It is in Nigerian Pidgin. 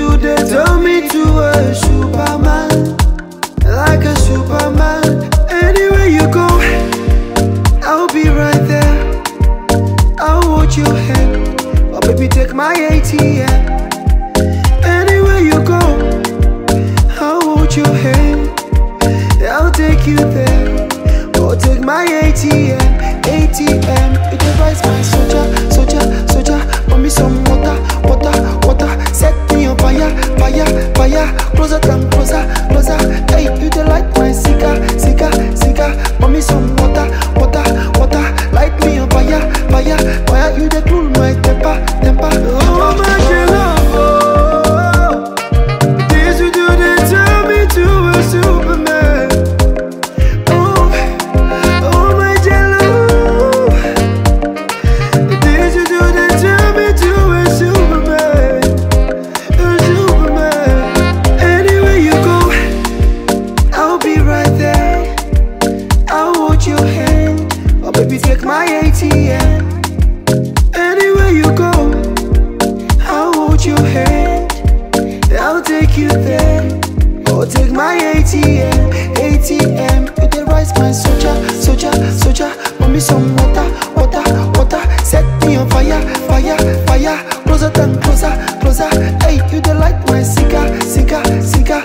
you they tell me to a Superman, like a Superman. Anywhere you go, I'll be right there. I'll hold your hand, oh baby take my ATM. Anywhere you go, I'll hold your hand, I'll take you there. Oh take my ATM, ATM. You devise my soldier, soldier, soldier. Pour me some water, water, water. Set me on fire, fire, fire. Closer, come closer, closer. Hey, you the light my cigar, cigar, cigar. Pour me some water, water, water. Light me on fire, fire, fire. You the cool my temper, temper. Oh my love, oh. This you do, they tell me to a Superman. Baby, take my ATM. Anywhere you go, I'll hold your hand, I'll take you there. Oh, take my ATM, ATM. You the rise, my soldier, soldier, soldier. Pour me some water, water, water. Set me on fire, fire, fire. Closer, closer, closer. Hey, you the light, my cigar, cigar, cigar.